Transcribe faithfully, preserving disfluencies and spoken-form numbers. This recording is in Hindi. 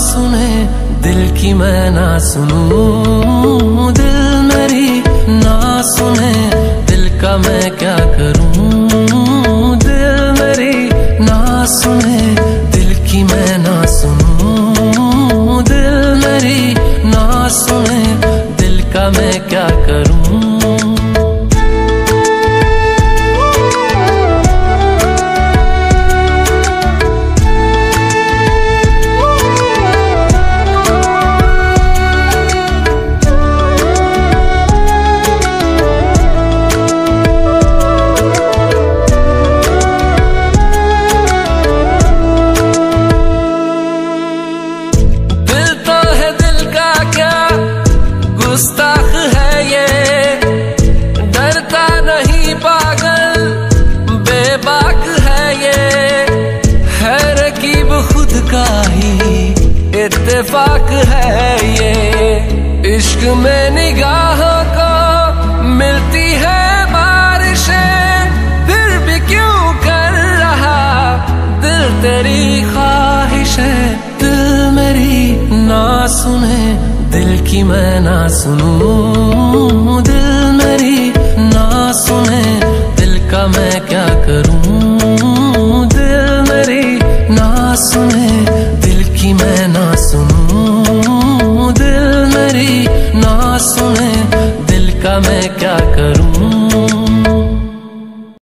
सुने दिल की मैं ना सुनूं, दिल मेरी ना सुने दिल का मैं क्या करूं। दिल मेरी ना सुने दिल की मैं ना सुनूं, दिल मेरी ना सुने दिल का मैं क्या करूं। गुस्ताख है ये, डरता नहीं पागल बेबाक है ये, है रकीब खुद का ही इत्तेफाक है ये। इश्क में निगाहों को मिलती है बारिशें, फिर भी क्यों कर रहा दिल तेरी ख्वाहिश है। दिल मेरी ना सुने दिल की मैं ना सुनूं, दिल मेरी ना सुने दिल का मैं क्या करूं। दिल मेरी ना सुने दिल की मैं ना सुनूं, दिल मेरी ना सुने दिल का मैं क्या करूं।